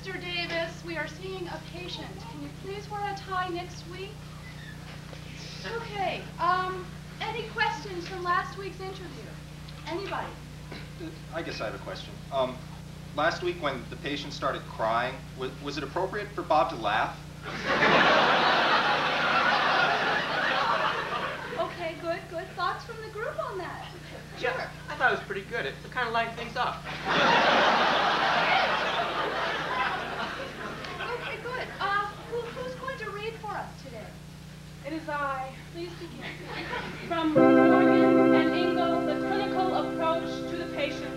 Mr. Davis, we are seeing a patient. Can you please wear a tie next week? Okay, any questions from last week's interview? Anybody? I guess I have a question. Last week when the patient started crying, was it appropriate for Bob to laugh? Okay, good. Thoughts from the group on that? Sure. Yeah, I thought it was pretty good. It kind of lightened things up. Okay, good. Who's going to read for us today? It is I. Please begin. From Morgan and Engel, the clinical approach to the patient.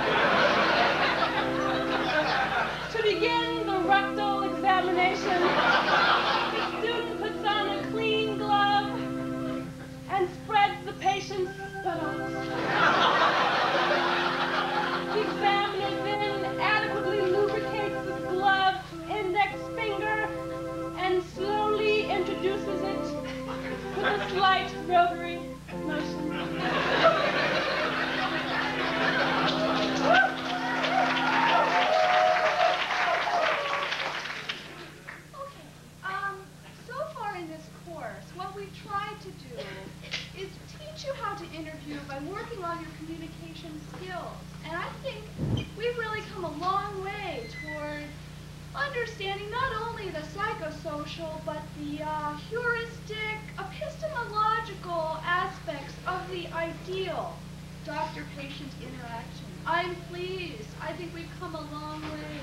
To begin the rectal examination, the student puts on a clean glove and spreads the patient's buttocks. The examiner then adequately lubricates the gloved index finger and slowly introduces it with a slight rotary motion. So far in this course, what we've tried to do is teach you how to interview by working on your communication skills. And I think we've really come a long way toward understanding not only the psychosocial, but the heuristic, epistemological aspects of the ideal doctor-patient interaction. I'm pleased. I think we've come a long way.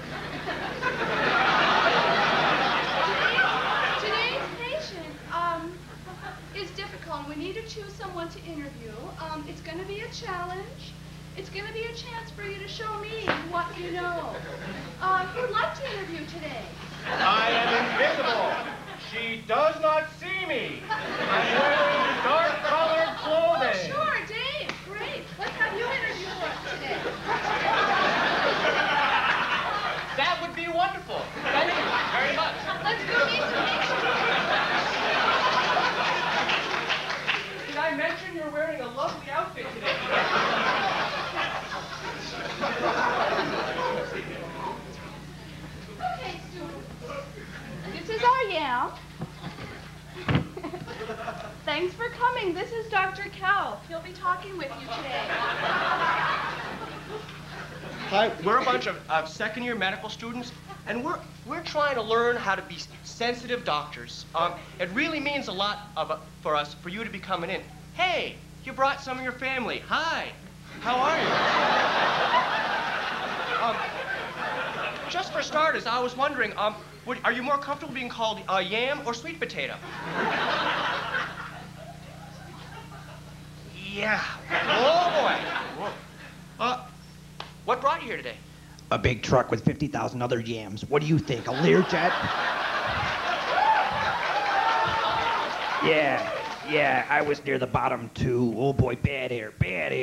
Today's patient is difficult, and we need to choose someone to interview. It's going to be a challenge. It's going to be a chance for you to show me what you know. Who'd like to interview today? I am invisible. She does not see me. I'm wearing dark-colored clothing. Oh, sure, Dave. Great. Let's have you interview for us today. That would be wonderful. Thank you very much. Let's go meet some patients. Did I mention you're wearing a lovely outfit today? Okay, students. This is our Yam. Thanks for coming. This is Dr. Cow. He'll be talking with you today. Hi, we're a bunch of second-year medical students, and we're trying to learn how to be sensitive doctors. It really means a lot for us for you to be coming in. Hey, you brought some of your family. Hi, how are you? Just for starters, I was wondering, are you more comfortable being called yam or sweet potato? Yeah. Oh boy. Whoa. What brought you here today? A big truck with 50,000 other yams. What do you think, a Learjet? Yeah, I was near the bottom too. Oh boy, bad air.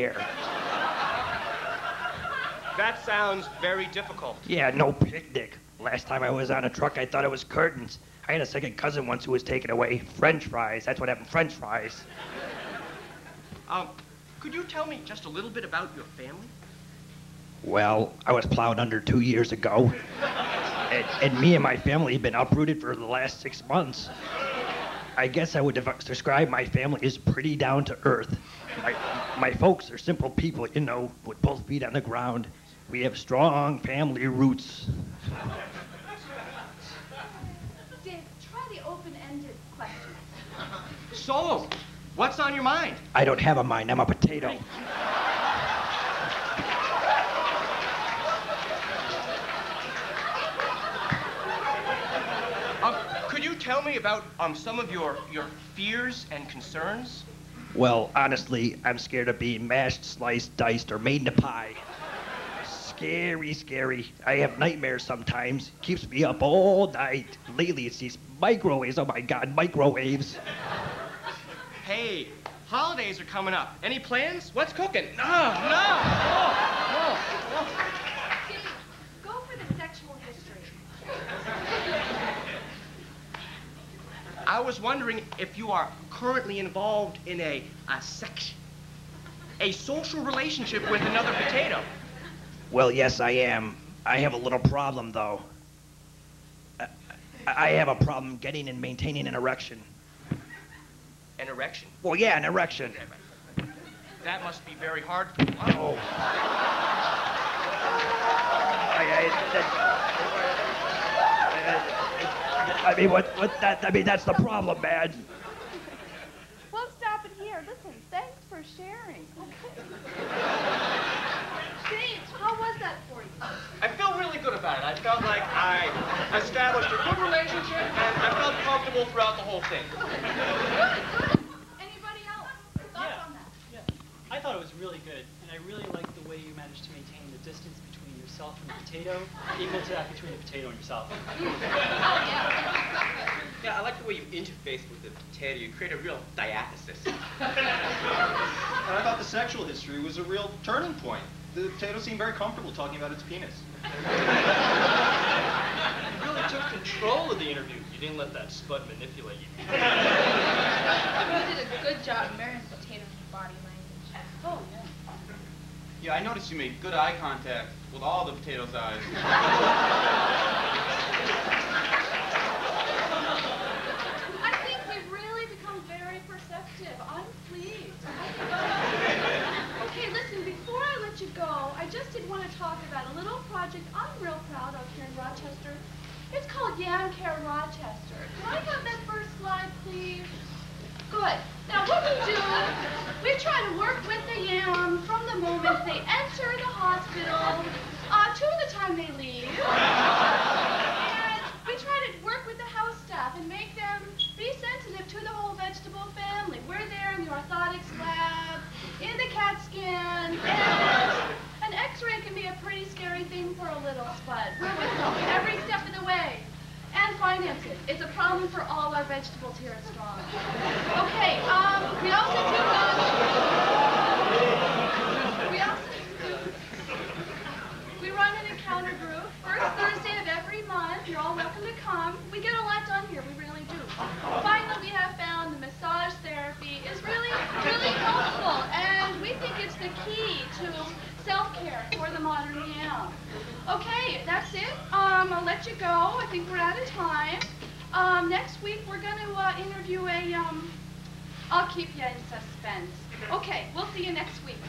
That sounds very difficult. Yeah, no picnic. Last time I was on a truck, I thought it was curtains. I had a second cousin once who was taken away. French fries, that's what happened, French fries. Could you tell me just a little bit about your family? Well, I was plowed under 2 years ago. And me and my family have been uprooted for the last 6 months. I guess I would describe my family as pretty down to earth. My folks are simple people, you know, with both feet on the ground. We have strong family roots. Dave, try the open-ended question. So, what's on your mind? I don't have a mind, I'm a potato. Could you tell me about some of your fears and concerns? Well, honestly, I'm scared of being mashed, sliced, diced, or made into pie. Scary. I have nightmares sometimes. Keeps me up all night. Lately, it's these microwaves. Oh my God, microwaves. Hey, holidays are coming up. Any plans? What's cooking? No. Dave, go for the sexual history. I was wondering if you are currently involved in a social relationship with another potato. Well, yes, I am. I have a little problem, though. I have a problem getting and maintaining an erection. An erection. Well, yeah, an erection. That must be very hard for you. Oh. I mean, that's the problem, man. Well, stop it here. Listen, thanks for sharing. Okay. James, how was that for you? I feel really good about it. I felt like I established a good relationship, and I felt comfortable throughout the whole thing. Good. Anybody else? Thoughts on that? Yeah, I thought it was really good, and I really liked the way you managed to maintain the distance between yourself and the potato, equal to that between the potato and yourself. Oh, yeah. Yeah, I like the way you interface with the potato. You create a real diathesis. And I thought the sexual history was a real turning point. The potato seemed very comfortable talking about its penis. You really took control of the interview. You didn't let that spud manipulate you. You did a good job mirroring potatoes' body language. Oh, yeah. Yeah, I noticed you made good eye contact with all the potatoes' eyes. I think we've really become very perceptive. I'm pleased. Okay, listen, before I let you go, I just did want to talk about a little project I'm real proud of here in Rochester. It's called Yam Care Rochester. Can I have that first slide, please? Good. Now, what we do, we try to work with the yam from the moment they enter the hospital to the time they leave. And we try to work with the house staff and make them be sensitive to the whole vegetable family. We're there in the orthotics lab, in the CAT scan, and an x-ray can be a pretty scary thing for a little spud. We're with them every step of the way. And finances. It's a problem for all our vegetables here at Strong. Okay, we also do we run an encounter group first Thursday of every month. You're all welcome to come. We get a lot done here, we really do. Finally, we have found the massage therapy is really, really helpful, and we think it's the key to self-care for the modern yam. Okay, that's it. I'll let you go. I think we're out of time. Next week we're going to interview I'll keep you in suspense. Okay, we'll see you next week.